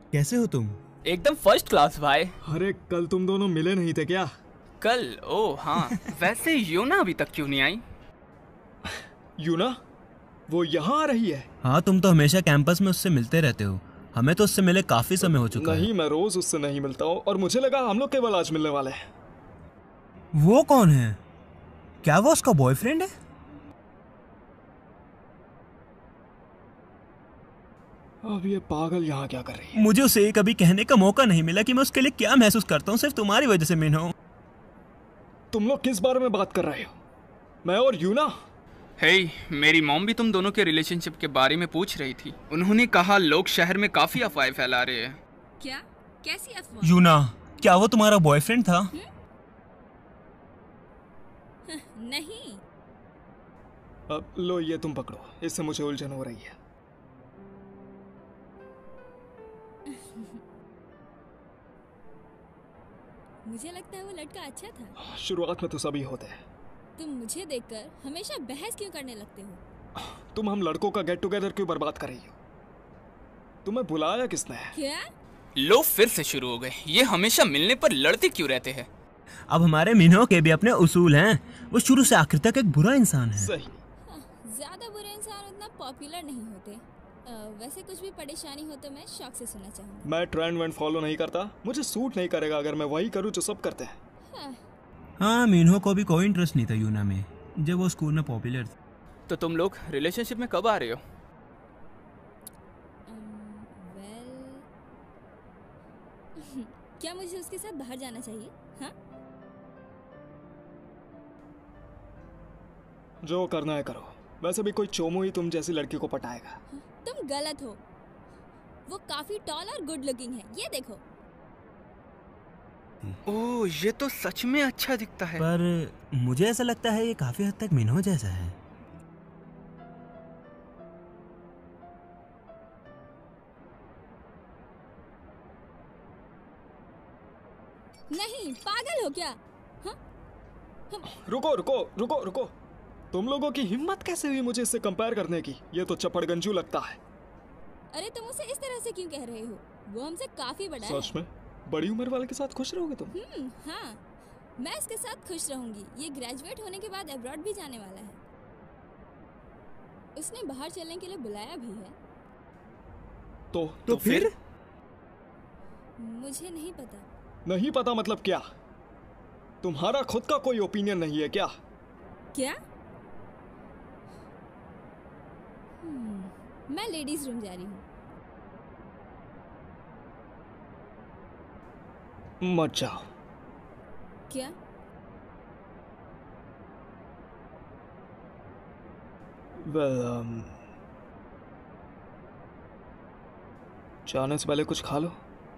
कैसे हो तुम? एकदम फर्स्ट क्लास भाई। अरे कल तुम दोनों मिले नहीं थे क्या? कल? ओ हाँ। वैसे योना अभी तक क्यों नहीं आई? यूना वो यहाँ आ रही है? हाँ, तुम तो हमेशा कैंपस में उससे मिलते रहते हो। हमें तो उससे मिले काफी समय हो चुका नहीं, है। मैं रोज उससे नहीं मिलता हूँ और मुझे लगा हम लोग केवल आज मिलने वाले हैं। वो कौन है? क्या वो उसका बॉयफ्रेंड है? अब ये पागल यहाँ क्या कर रही है? मुझे उसे ये कभी कहने का मौका नहीं मिला कि मैं उसके लिए क्या महसूस करता हूँ, सिर्फ तुम्हारी वजह से मिन्हो। तुम लोग किस बारे में बात कर रहे हो? मैं और यूना? हे, मेरी मॉम भी तुम दोनों के रिलेशनशिप के बारे में पूछ रही थी। उन्होंने कहा लोग शहर में काफी अफवाहें फैला रहे हैं। क्या? कैसी अफवाह? यूना, क्या वो तुम्हारा बॉयफ्रेंड था? नहीं। अब लो ये तुम पकड़ो, इससे मुझे उलझन हो रही है। मुझे लगता है वो लड़का अच्छा था। शुरुआत में तो सभी होते हैं। तुम मुझे देखकर हमेशा बहस क्यों करने लगते हो? तुम हम लड़कों का गेट टुगेदर क्यों बर्बाद कर रही हो? तुम्हें बुलाया किसने? क्या? लो फिर से शुरू हो गए। ये हमेशा मिलने पर लड़ते क्यों रहते हैं? अब हमारे मिन्हो के भी अपने उसूल हैं। वो शुरू से आखिर तक एक बुरा इंसान है। सही। ज्यादा बुरे इंसान उतना पॉपुलर नहीं होते। वैसे कुछ भी परेशानी हो तो मैं शौक से सुनना चाहूंगा। मैं ट्रेंड वेंड फॉलो नहीं करता। मुझे सूट नहीं करेगा अगर मैं वही करूँ जो सब करते हैं। हाँ, मिन्हो को भी कोई इंटरेस्ट नहीं था यूना में जब वो स्कूल में पॉपुलर थी। तो तुम लोग रिलेशनशिप में कब आ रहे हो? क्या मुझे उसके साथ बाहर जाना चाहिए? हाँ? जो करना है करो। वैसे भी कोई चोमू ही तुम जैसी लड़की को पटाएगा। तुम गलत हो। वो काफी टॉल और गुड लुकिंग है, ये देखो। ओह, ये तो सच में अच्छा दिखता है। पर मुझे ऐसा लगता है ये काफी हद तक मिन्हो जैसा है। नहीं, पागल हो क्या? हाँ? रुको रुको रुको रुको। तुम लोगों की हिम्मत कैसे हुई मुझे इससे कंपेयर करने की? ये तो चपड़गंजू लगता है। अरे तुम उसे इस तरह से क्यों कह रहे हो? वो हमसे काफी बड़ा है। सच में? बड़ी उम्र वाले के साथ खुश रहोगे तुम? हाँ, मैं इसके साथ खुश रहूंगी। ये ग्रेजुएट होने के बाद अब्रॉड भी जाने वाला है। उसने बाहर चलने के लिए बुलाया भी है। तो फिर? मुझे नहीं पता। नहीं पता मतलब क्या? तुम्हारा खुद का कोई ओपिनियन नहीं है क्या? क्या? मैं लेडीज रूम जा रही हूँ। मत जाओ। क्या? जाने से पहले कुछ खा लो।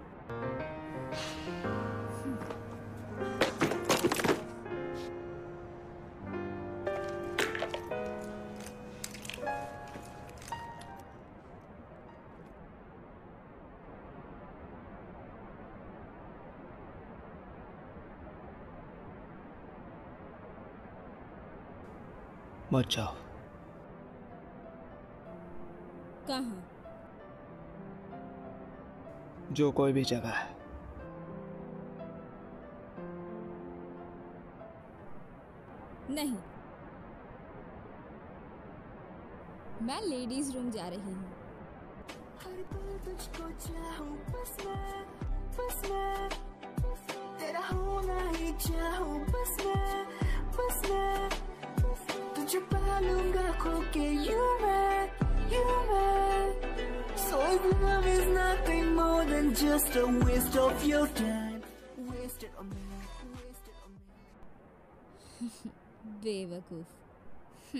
मत जाओ। कहाँ? जो कोई भी जगह है। नहीं, मैं लेडीज रूम जा रही हूँ। तेरा होना ही चाहूं बस मैं तुझे पालूंगा खो के you man so if love is nothing more than just a waste of your time wasted on me बेवकूफ।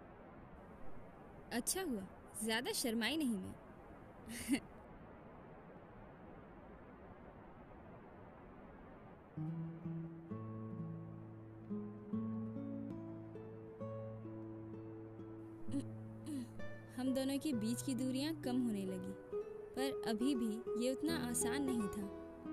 अच्छा हुआ ज्यादा शर्माई नहीं मैं। हम दोनों के बीच की दूरियां कम होने लगी, पर अभी भी ये उतना आसान नहीं था।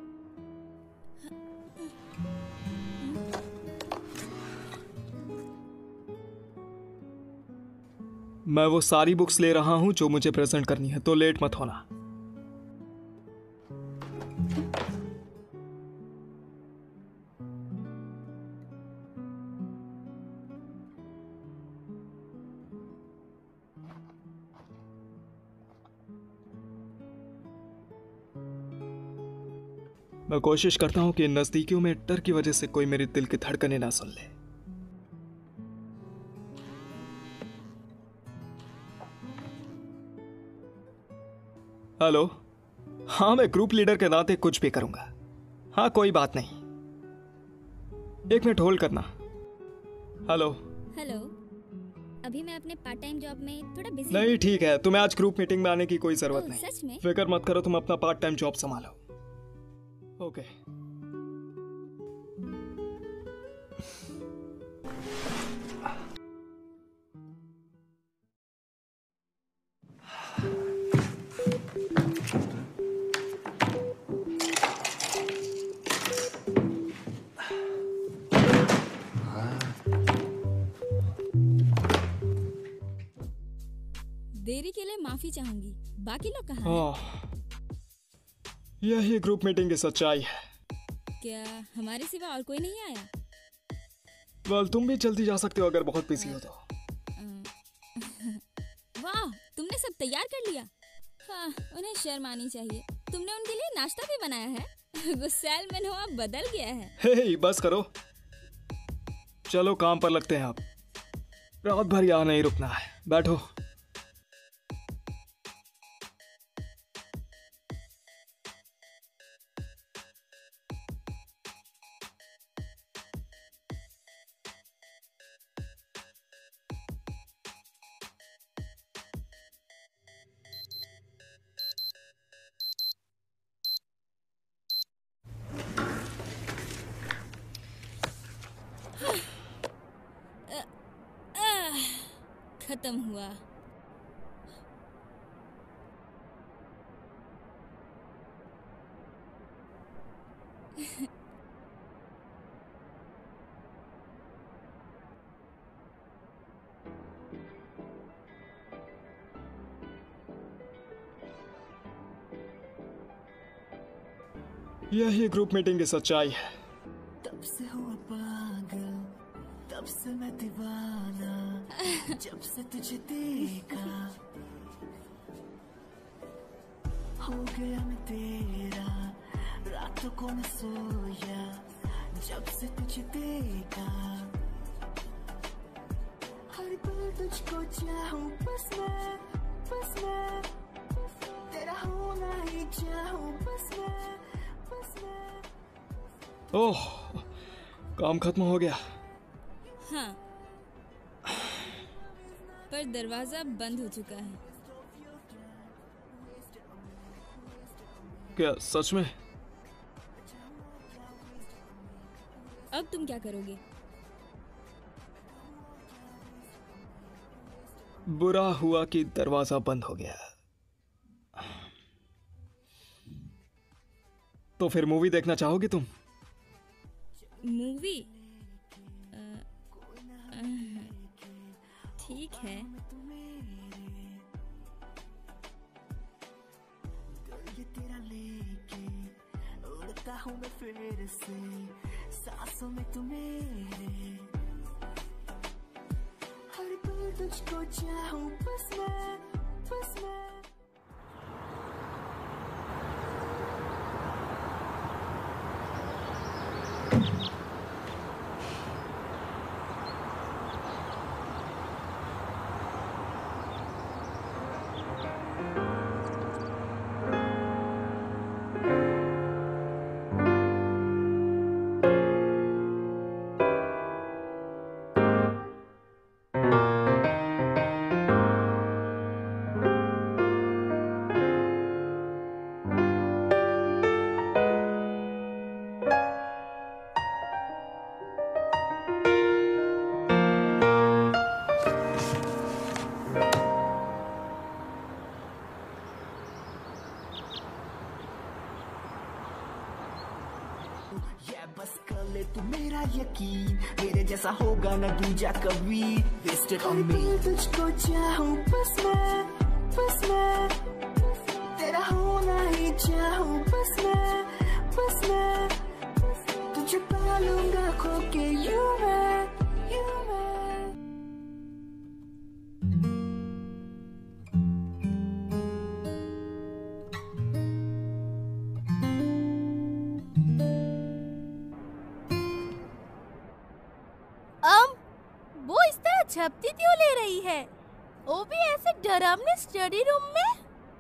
मैं वो सारी बुक्स ले रहा हूं जो मुझे प्रेजेंट करनी है, तो लेट मत होना। मैं कोशिश करता हूँ कि इन नजदीकियों में डर की वजह से कोई मेरे दिल की धड़कनें ना सुन ले। हेलो। हाँ, मैं ग्रुप लीडर के नाते कुछ भी करूंगा। हाँ, कोई बात नहीं। एक मिनट होल्ड करना। हेलो। हेलो। अभी मैं अपने पार्ट टाइम जॉब में थोड़ा बिजी नहीं, ठीक है, तुम्हें आज ग्रुप मीटिंग में आने की कोई जरूरत ओह, नहीं। सच में? फिक्र मत करो, तुम अपना पार्ट टाइम जॉब संभालो। ओके। देरी के लिए माफी चाहूंगी। बाकी लोग कहाँ हैं? यही ग्रुप मीटिंग की सच्चाई है। क्या हमारे सिवा और कोई नहीं आया? वेल, तुम भी जल्दी जा सकते हो अगर बहुत बिजी हो तो। वाह, तुमने सब तैयार कर लिया। हाँ, उन्हें शर्म आनी चाहिए। तुमने उनके लिए नाश्ता भी बनाया है। गुस्सैल मनोआ बदल गया है। हे, बस करो। चलो काम पर लगते हैं अब। रात भर यहाँ नहीं रुकना है। बैठो। खत्म हुआ। यही ग्रुप मीटिंग की सच्चाई है। तब से हुआ पागल, तब से मैं दीवाना, जब से तुझे देखा हो गया मैं तेरा। रातों को न सोया जब से तुझे देखा। हर पल तुझको चाहूं, बस मैं तेरा होना ही चाहूं, बस मैं। ओह, काम खत्म हो गया। हाँ, पर दरवाजा बंद हो चुका है। क्या सच में? अब तुम क्या करोगे? बुरा हुआ कि दरवाजा बंद हो गया। तो फिर मूवी देखना चाहोगी तुम? मूवी? ठीक है। ये तेरा लेके उड़ता हूँ मैं फिर से, सांसों में तू मेरे। हर पल तुझको चाहूं, बस मैं। बस कर ले तू मेरा यकीन, मेरे जैसा होगा ना दूजा कभी। वेस्टेड ऑन मी तुझको चाहूं, बस मैं तेरा होना ही चाहूं, बस मैं तुझे पालूंगा खो के यूं मैं। झपटी क्यों ले रही है? वो भी ऐसे डरावने स्टडी रूम में?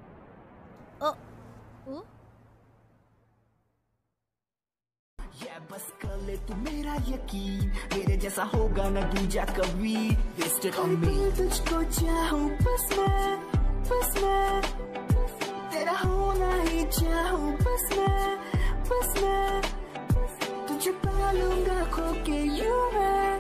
बस कर ले तू मेरा यकीन, मेरे जैसा होगा न दूजा कभी। वेस्टेड ऑन मी तुझको चाहूं बस मैं तेरा होना ही चाहूं बस मैं तुझे पालूंगा खो के यूं मैं।